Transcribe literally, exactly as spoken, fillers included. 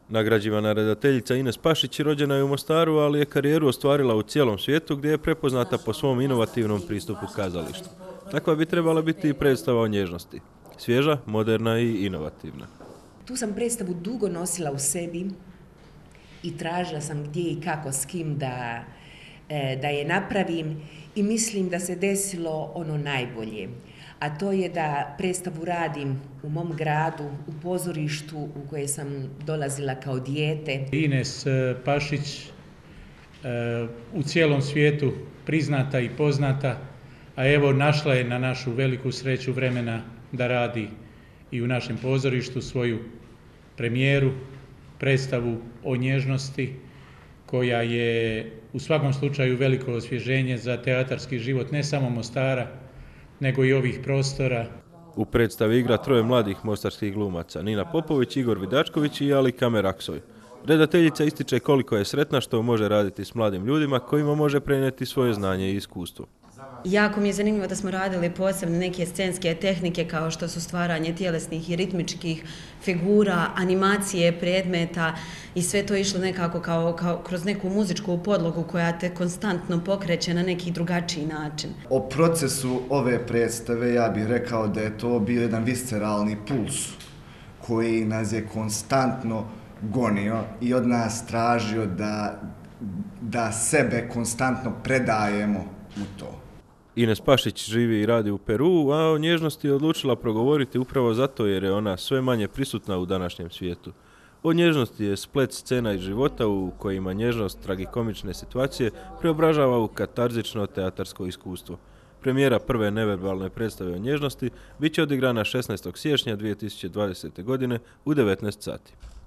Nagrađivana redateljica Ines Pašić rođena je u Mostaru, ali je karijeru ostvarila u cijelom svijetu gdje je prepoznata po svom inovativnom pristupu kazalištu. Takva bi trebala biti i predstava o nježnosti. Svježa, moderna i inovativna. Tu sam predstavu dugo nosila u sebi i tražila sam gdje i kako s kim da, da je napravim i mislim da se desilo ono najbolje. A to je da predstavu radim u mom gradu, u pozorištu u koje sam dolazila kao dijete. Ines Pašić u cijelom svijetu priznata i poznata, a evo našla je na našu veliku sreću vremena da radi i u našem pozorištu svoju premijeru, predstavu o nježnosti, koja je u svakom slučaju veliko osvježenje za teatarski život ne samo Mostara, nego i ovih prostora. U predstavi igra troje mladih mostarskih glumaca, Nina Popović, Igor Vidačković i Ali Kameraksoj. Redateljica ističe koliko je sretna što može raditi s mladim ljudima kojima može prenijeti svoje znanje i iskustvo. Jako mi je zanimljivo da smo radili posebno neke scenske tehnike kao što su stvaranje tjelesnih i ritmičkih figura, animacije, predmeta i sve to išlo nekako kao, kao kroz neku muzičku podlogu koja te konstantno pokreće na neki drugačiji način. O procesu ove predstave ja bih rekao da je to bio jedan visceralni puls koji nas je konstantno gonio i od nas tražio da, da sebe konstantno predajemo u to. Ines Pašić živi i radi u Peruu, a o nježnosti je odlučila progovoriti upravo zato jer je ona sve manje prisutna u današnjem svijetu. O nježnosti je splet scena iz života u kojima nježnost tragikomične situacije preobražava u katarzično teatarsko iskustvo. Premijera prve neverbalne predstave o nježnosti bit će odigrana šesnaestog siječnja dvije tisuće dvadesete godine u devetnaest sati.